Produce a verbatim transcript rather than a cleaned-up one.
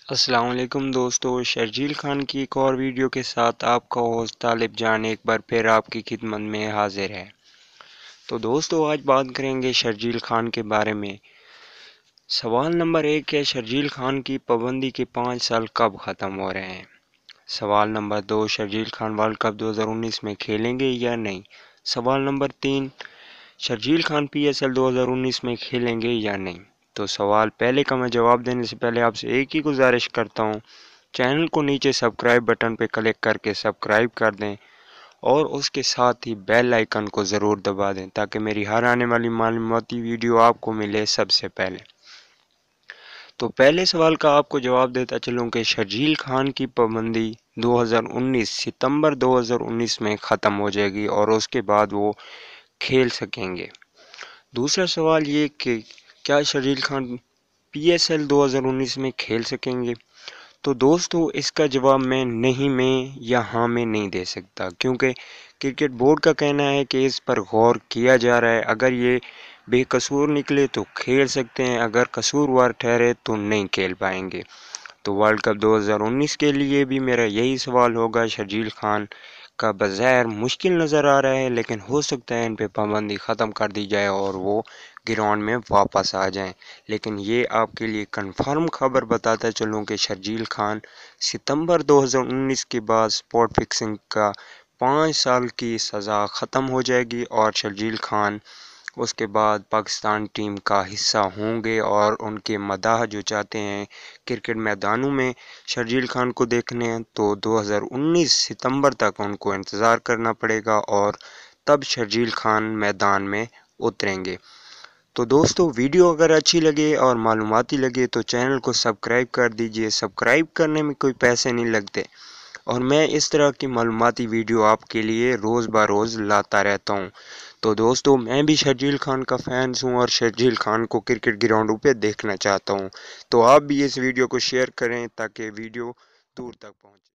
السلام علیکم دوستو، شرجیل خان کی ایک اور ویڈیو کے ساتھ آپ کا ہوسٹ طالب جان ایک بار پھر آپ کی خدمت میں حاضر ہے۔ تو دوستو آج بات کریں گے شرجیل خان کے بارے میں۔ سوال نمبر ایک ہے، شرجیل خان کی پابندی کے پانچ سال کب ختم ہو رہے ہیں؟ سوال نمبر دو، شرجیل خان ورلڈ کپ دو ہزار انیس میں کھیلیں گے یا نہیں؟ سوال نمبر تین، Sharjeel Khan P S L دو ہزار انیس میں کھیلیں گے یا نہیں؟ تو سوال پہلے کا میں جواب دینے سے پہلے آپ سے ایک ہی گزارش کرتا ہوں، چینل کو نیچے سبسکرائب بٹن پہ کلک کر کے سبسکرائب کر دیں اور اس کے ساتھ ہی بیل آئیکن کو ضرور دبا دیں تاکہ میری ہر آنے والی معلوماتی ویڈیو آپ کو ملے سب سے پہلے۔ تو پہلے سوال کا آپ کو جواب دیتا چلوں کہ شرجیل خان کی پابندی دو ہزار انیس ستمبر دو ہزار انیس میں ختم ہو جائے گی اور اس کے بعد وہ کھیل سکیں گے۔ دوسرا سوال یہ کہ کیا Sharjeel Khan P S L دو ہزار انیس میں کھیل سکیں گے؟ تو دوستو اس کا جواب میں نہیں میں یا ہاں میں نہیں دے سکتا، کیونکہ کرکٹ بورڈ کا کہنا ہے کہ اس پر غور کیا جا رہا ہے، اگر یہ بے قصور نکلے تو کھیل سکتے ہیں، اگر قصوروار ٹھہرے تو نہیں کھیل پائیں گے۔ تو ورلڈ کپ دو ہزار انیس کے لیے بھی میرا یہی سوال ہوگا، شرجیل خان کا بظاہر مشکل نظر آ رہا ہے لیکن ہو سکتا ہے ان پہ پابندی ختم کر دی جائے اور وہ گراؤنڈ میں واپس آ جائیں، لیکن یہ آپ کے لیے کنفرم خبر بتاتا چلوں کہ شرجیل خان ستمبر دو ہزار انیس کے بعد سپورٹ فکسنگ کا پانچ سال کی سزا ختم ہو جائے گی اور شرجیل خان اس کے بعد پاکستان ٹیم کا حصہ ہوں گے، اور ان کے مداح جو چاہتے ہیں کرکٹ میدانوں میں شرجیل خان کو دیکھنے ہیں تو دو ہزار انیس ستمبر تک ان کو انتظار کرنا پڑے گا اور تب شرجیل خان میدان میں اتریں گے۔ تو دوستو ویڈیو اگر اچھی لگے اور معلوماتی لگے تو چینل کو سبسکرائب کر دیجئے، سبسکرائب کرنے میں کوئی پیسے نہیں لگتے اور میں اس طرح کی معلوماتی ویڈیو آپ کے لیے روز بہ روز لاتا رہتا ہوں۔ تو دوستو میں بھی شرجیل خان کا فینس ہوں اور شرجیل خان کو کرکٹ گراؤنڈوں پہ دیکھنا چاہتا ہوں، تو آپ بھی اس ویڈیو کو شیئر کریں تاکہ ویڈیو دور تک پہنچے۔